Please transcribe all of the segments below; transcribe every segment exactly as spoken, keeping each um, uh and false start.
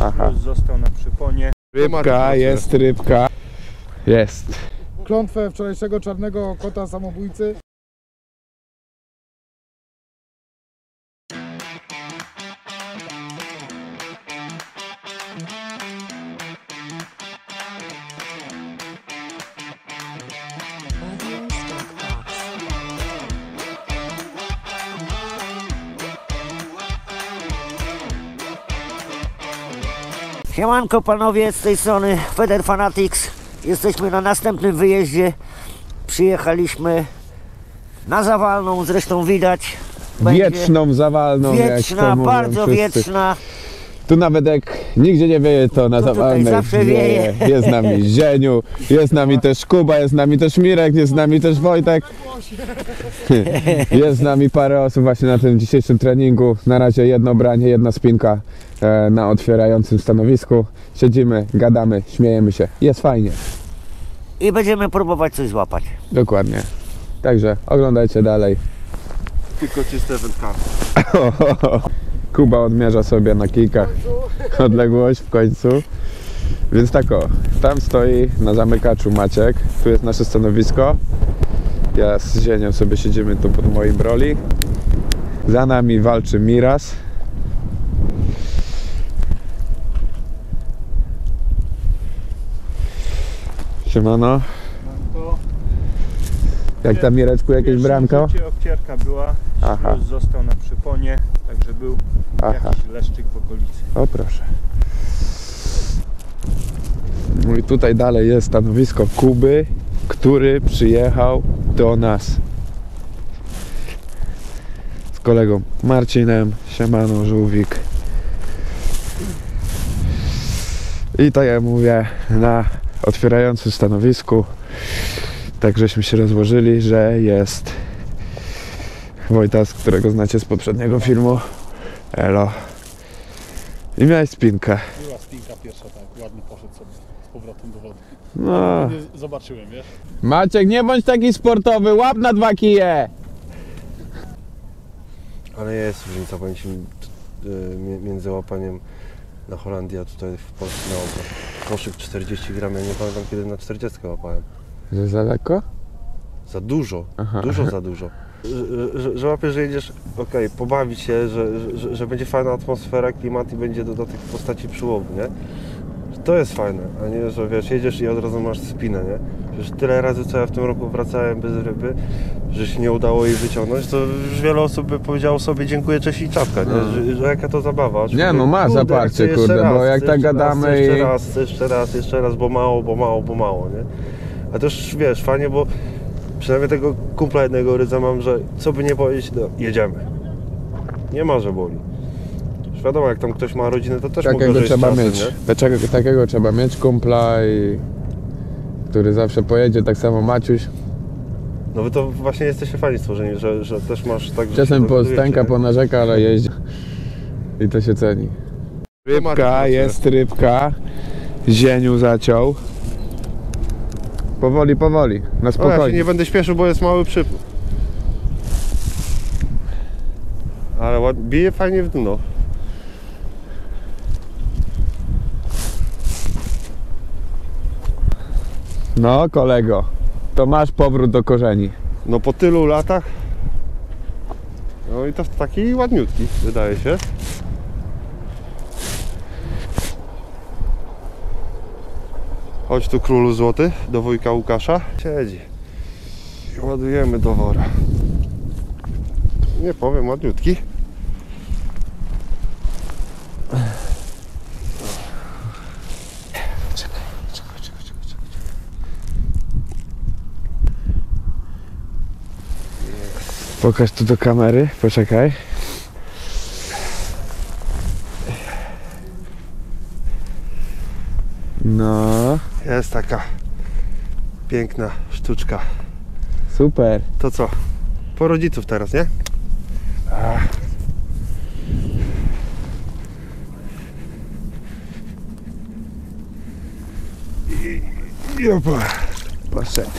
Aha. Został na przyponie. Rybka, jest rybka. Jest. Klątwę wczorajszego czarnego kota samobójcy. Siemanko panowie, z tej strony Feder Fanatics. Jesteśmy na następnym wyjeździe. Przyjechaliśmy na Zawalną, zresztą widać. Wieczną Zawalną. Wieczna, bardzo wieczna. Tu nawet jak nigdzie nie wieje, to na Zawalnej zawsze wieje. wieje. Jest z nami Zieniu, jest z nami też Kuba, jest z nami też Mirek, jest z nami też Wojtek. Jest z nami parę osób właśnie na tym dzisiejszym treningu. Na razie jedno branie, jedna spinka e, na otwierającym stanowisku. Siedzimy, gadamy, śmiejemy się. Jest fajnie. I będziemy próbować coś złapać. Dokładnie. Także oglądajcie dalej. Tylko czyste wędkarstwo. Kuba odmierza sobie na kijkach odległość w końcu. Więc tak o, tam stoi na zamykaczu Maciek, tu jest nasze stanowisko. Ja z Zienią sobie siedzimy tu pod moim broli. Za nami walczy Miras. Siemano. Jak tam, Mireczku, jakieś bramko? Obcierka była, Aha. Został na przyponie, także był Aha. jakiś leszczyk w okolicy. O proszę. No i tutaj dalej jest stanowisko Kuby, który przyjechał do nas z kolegą Marcinem. Siemano, żółwik. I tak jak mówię, na otwierającym stanowisku tak żeśmy się rozłożyli, że jest Wojtas, którego znacie z poprzedniego filmu. Elo. I miałeś spinkę. Była spinka pierwsza, tak, ładnie poszedł sobie z powrotem do wody. No. Nie zobaczyłem, wiesz? Maciek, nie bądź taki sportowy, łap na dwa kije! Ale jest różnica, powiem ci, między łapaniem na Holandii, a tutaj w Polsce na obrze. Koszyk czterdzieści gram, ja nie pamiętam kiedy na czterdzieści łapałem. Że za lekko? Za dużo, Aha. dużo za dużo. Że, że, że łapiesz, że jedziesz, okej, okay, pobawić się, że, że, że będzie fajna atmosfera, klimat i będzie do, do tych postaci przyłowu, nie? To jest fajne, a nie, że wiesz, jedziesz i od razu masz spinę, nie? Przecież tyle razy, co ja w tym roku wracałem bez ryby, że się nie udało jej wyciągnąć, to już wiele osób by powiedziało sobie dziękuję, cześć i czapka, nie? No. Że, że jaka to zabawa. Nie, no ma zaparcie, kurde, raz, bo jak tak gadamy raz, i... Jeszcze raz, jeszcze raz, jeszcze raz, bo mało, bo mało, bo mało, nie? A też, wiesz, fajnie, bo przynajmniej tego kumpla jednego rydza mam, że co by nie powiedzieć, no jedziemy. Nie ma, że boli. Wiadomo, jak tam ktoś ma rodzinę, to też Takiego mogę, trzeba czasem, mieć. Takiego, takiego trzeba mieć kumpla, i który zawsze pojedzie, tak samo Maciuś. No wy to właśnie jesteście fajni stworzeni, że, że też masz tak, że Czasem postęka, nie? ponarzeka, ale jeździ. I to się ceni. Rybka, jest rybka. Zieniu zaciął. Powoli, powoli, na No, ja się spokojnie. nie będę śpieszył, bo jest mały przypływ. Ale ład... bije fajnie w dno. No kolego, to masz powrót do korzeni. No po tylu latach. No i to taki ładniutki, wydaje się. Chodź tu, królu złoty, do wujka Łukasza. Siedzi. I ładujemy do wora. Nie powiem, ładniutki. Czekaj, czekaj, czekaj, czekaj, czekaj. Pokaż tu do kamery, poczekaj. No, Jest taka piękna sztuczka. super. To co? Po rodziców teraz, nie? Ach. I, i opa. Poszedł.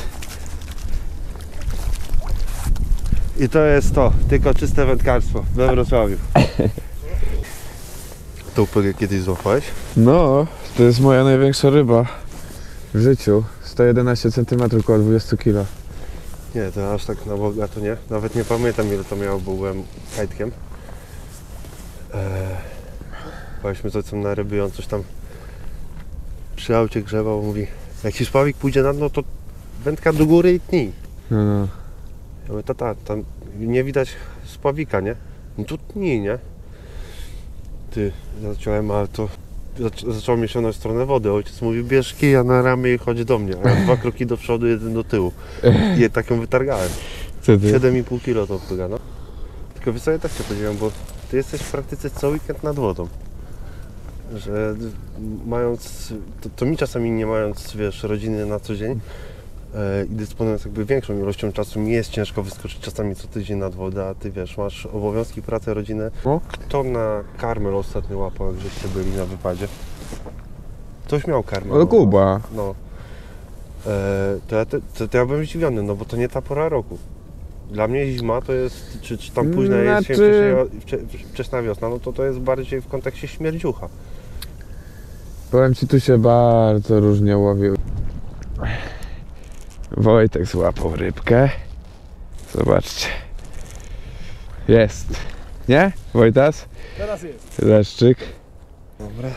I to jest to, tylko czyste wędkarstwo we Wrocławiu. Tą pegę kiedyś złapałeś? No, to jest moja największa ryba w życiu. sto jedenaście centymetrów, około dwadzieścia kilo. Nie, to aż tak na Boga to nie. Nawet nie pamiętam ile to miało, bo byłem kajtkiem. Eee, Byliśmy z ojcem na ryby i on coś tam przy aucie grzebał, mówi, jak ci spławik pójdzie na dno, to wędka do góry i tnij. No, no. Ja mówię, tata, tam nie widać spławika, nie? No to tnij, nie? Ty, zacząłem, ale to zac- zaczęło mnie sięgnąć w stronę wody. Ojciec mówi, bierz kija na ramię i chodź do mnie. A ja dwa kroki do przodu, jeden do tyłu. I je tak ją wytargałem. Co ty? siedem i pół kilo to pyga, no. Tylko wiesz co, ja tak się podziwiam, bo ty jesteś w praktyce co weekend nad wodą. Że mając, to, to mi czasami nie mając, wiesz, rodziny na co dzień e, i dysponując jakby większą ilością czasu, mi jest ciężko wyskoczyć czasami co tydzień nad wodę, a ty wiesz, masz obowiązki, pracę, rodzinę. O? Kto na karmel ostatnio łapał, jak żeście byli na wypadzie? Ktoś miał karmel. Ale Kuba. No. E, to, ja, to, to ja byłem zdziwiony, no bo to nie ta pora roku. Dla mnie zima to jest, czy, czy tam późna jesień, Znaczy- wcześniej, wcze- wczesna wiosna, no to to jest bardziej w kontekście śmierdziucha. Powiem ci, tu się bardzo różnie łowił. Wojtek złapał rybkę. Zobaczcie. Jest. Nie? Wojtas? Teraz jest. Leszczyk. Dobra.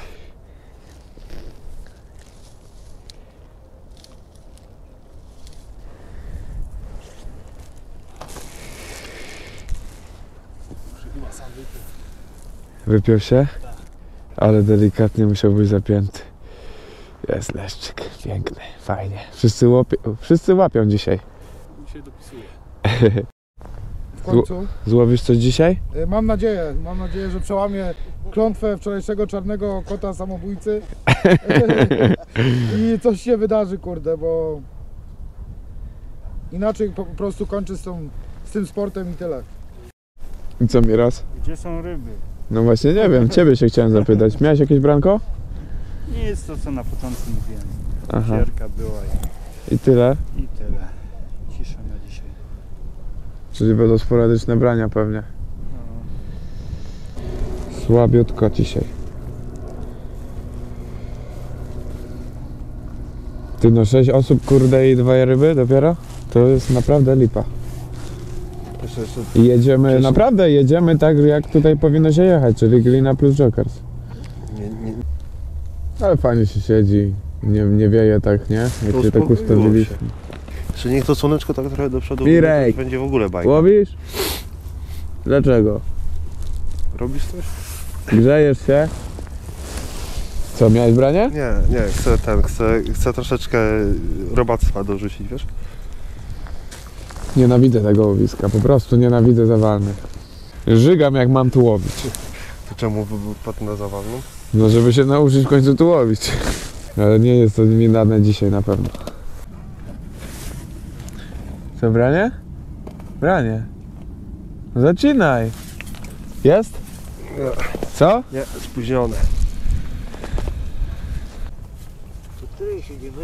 Wypiął się? Ale delikatnie musiał być zapięty. Jest leszczyk. Piękny. Fajnie. Wszyscy, łapią, wszyscy łapią dzisiaj. Się dopisuje. W końcu. Złowisz coś dzisiaj? Y, Mam nadzieję, mam nadzieję, że przełamię klątwę wczorajszego czarnego kota samobójcy. I coś się wydarzy, kurde, bo inaczej po po prostu kończę z, tą, z tym sportem i tyle. I co, Miras? Gdzie są ryby? No właśnie nie wiem, ciebie się chciałem zapytać. Miałeś jakieś branko? Nie jest to, co na początku mówiłem. Aha. Sierka była I tyle? i, i tyle. Cisza na dzisiaj. Czyli będą sporadyczne brania pewnie. No. Słabiutko dzisiaj. Ty no, sześć osób, kurde, i dwie ryby dopiero? To jest naprawdę lipa. Jeszcze, jeszcze, I jedziemy, Przecież- naprawdę jedziemy tak, jak tutaj powinno się jechać, czyli glina plus jokers. nie, nie, Ale fajnie się siedzi, nie, nie wieje tak, nie? Jak się tak Uspokoiło ustawiliśmy. jeszcze niech to słoneczko tak trochę do przodu Mirek! będzie w ogóle bajka. Łowisz? Dlaczego? Robisz coś? Grzejesz się? Co, miałeś branie? Nie, nie, chcę ten, chcę, chcę troszeczkę robactwa dorzucić, wiesz? Nienawidzę tego łowiska, po prostu nienawidzę zawalnych. Żygam, jak mam tu łowić. To czemu wpadł na zawalną? No, żeby się nauczyć w końcu tu łowić. Ale nie jest to mi dane dzisiaj na pewno. Co, branie? Branie. No zaczynaj. Jest? Co? Nie, spóźnione. Do której siedzimy?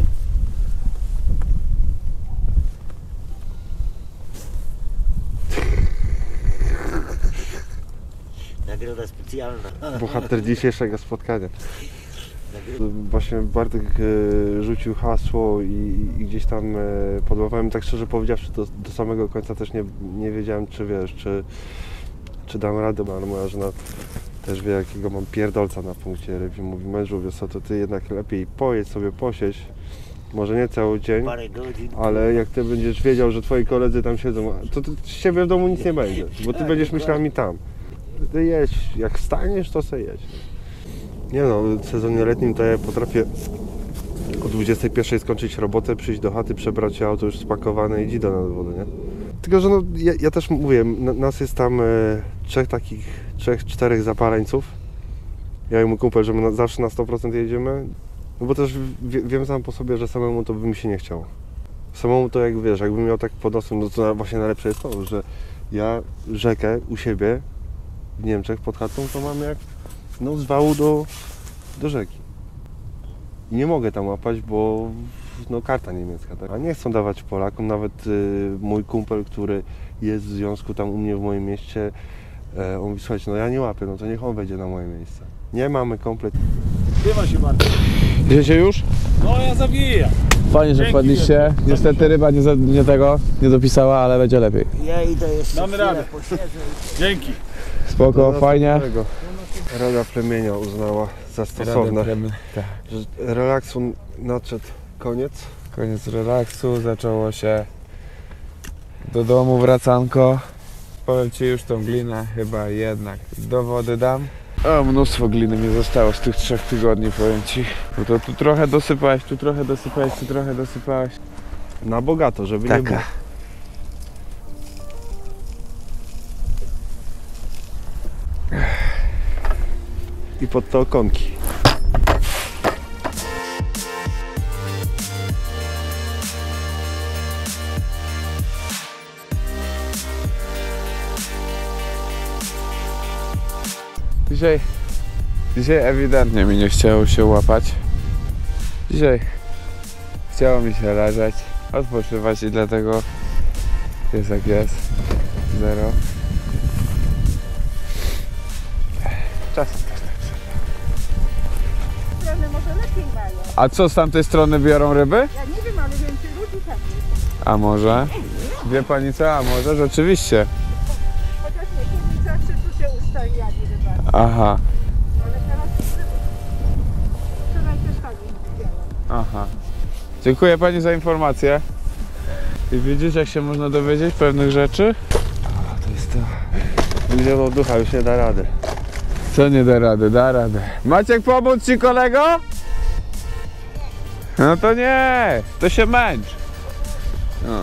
Nagroda specjalna. Bohater dzisiejszego spotkania. Nagroda. Właśnie Bartek e, rzucił hasło i, i gdzieś tam e, podłapałem, tak szczerze powiedziawszy, do, do samego końca też nie, nie wiedziałem, czy wiesz, czy, czy dam radę, ale moja żona też wie, jakiego mam pierdolca na punkcie ryb i mówi, mężu, wiesz co, to ty jednak lepiej pojedź sobie, posiedź, może nie cały dzień, Parę godzin. ale jak ty będziesz wiedział, że twoi koledzy tam siedzą, to, to z ciebie w domu nic nie będzie, bo ty Tak, będziesz dokładnie. myślami tam. Ty jedź, jak wstaniesz, to sobie jedź. Nie no, w sezonie letnim to ja potrafię o dwudziestej pierwszej skończyć robotę, przyjść do chaty, przebrać się, auto już spakowane i iść do nad wodę, nie? Tylko, że no, ja, ja też mówię, na, nas jest tam e, trzech takich, trzech, czterech zaparańców. Ja i mój kumpel, że my na, zawsze na sto procent jedziemy, no bo też wie, wiem sam po sobie, że samemu to by mi się nie chciało. Samemu to jak wiesz, jakbym miał tak pod nosem, no to właśnie najlepsze jest to, że ja rzekę u siebie w Niemczech pod chatą to mam jak no z wału do, do rzeki. I nie mogę tam łapać, bo no karta niemiecka, tak? A nie chcą dawać Polakom, nawet y, mój kumpel, który jest w związku tam u mnie w moim mieście, e, on mówi, słuchajcie, no ja nie łapię, no to niech on wejdzie na moje miejsce. Nie mamy komplet. Chyba się bardzo. Idziecie już? No ja zawijam. Fajnie, że Dzięki wpadliście. wielkie. Niestety ryba nie, za, nie tego, nie dopisała, ale będzie lepiej. Ja idę jeszcze Damy chwilę, radę. posiedzę. Dzięki. Spoko, Do fajnie. następnego. Rada plemienia uznała za stosowne, Tak. że relaksu nadszedł koniec. Koniec relaksu, zaczęło się do domu wracanko. Powiem Ci, już tą glinę chyba jednak do wody dam. O, mnóstwo gliny mi zostało z tych trzech tygodni, powiem Ci. Bo to tu trochę dosypałeś, tu trochę dosypałeś, tu trochę dosypałeś. Na bogato, żeby nie było. I pod te okonki. Dzisiaj, dzisiaj ewidentnie mi nie chciało się łapać. Dzisiaj chciało mi się leżeć, odpoczywać i dlatego jest jak jest. Zero. Czasem też tak. Strony może lepiej mają. A co z tamtej strony biorą ryby? Ja nie wiem, ale więcej ludzi tak jest. A może? Wie pani co? A może rzeczywiście. Chociaż nie, kiedyś zawsze tu się ustawiali rybaki. Aha, Ale teraz wczoraj też tak widziałam. aha. Dziękuję pani za informację. I widzisz, jak się można dowiedzieć pewnych rzeczy? A, to jest to. Milionów ducha już nie da rady. Co nie da rady? Da radę. Maciek, pomóc ci kolego? No to nie, to się męcz. No.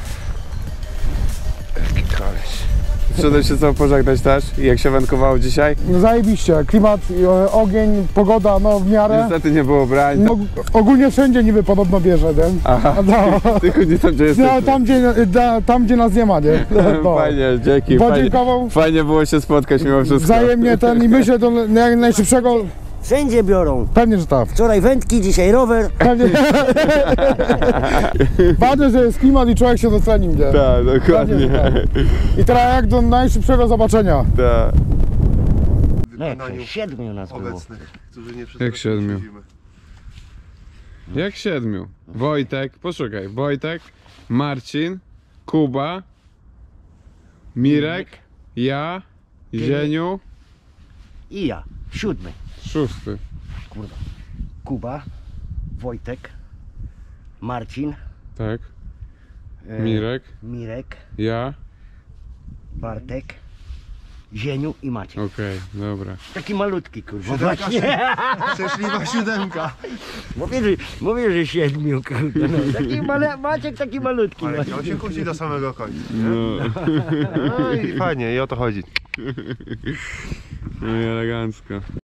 Jaki koleś. Przyszedłem się co pożegnać też. I jak się wędkowało dzisiaj? No zajebiście, klimat, e, ogień, pogoda, no w miarę. Niestety nie było brań. No, ogólnie wszędzie niby podobno bierze, nie? Aha, No, tylko nie tam gdzie no jesteśmy. tam, gdzie, da, tam gdzie nas nie ma, nie? No. Fajnie, dzięki. Fajnie, Podziękował. fajnie było się spotkać mimo wszystko. Wzajemnie ten i myślę do jak najszybszego, Wszędzie biorą. pewnie, że tak. Wczoraj wędki, dzisiaj rower. Pewnie. Ważne, że jest klimat i człowiek się dotlenił, nie? Tak, dokładnie. I teraz jak do najszybszego zobaczenia. Tak. Wykonaniu Siedmiu nas było. obecnych, którzy nie Jak przyszli. siedmiu? Jak siedmiu? Wojtek, poszukaj. Wojtek, Marcin, Kuba, Mirek, ja, Zieniu, I ja. Siódmy. szósty. Kurwa. Kuba, Wojtek, Marcin, Tak, e, Mirek, Mirek, ja. Bartek, Zieniu i Maciek. Okej, dobra. Taki malutki, kurwa. Właśnie. Szczęśliwa siódemka. Mówię, że, mówię, że siedmiu, kurde. No. Taki male, Maciek taki malutki. Ale właśnie. on się kłóci do samego końca. No, No i fajnie, i o to chodzi. no i elegancko.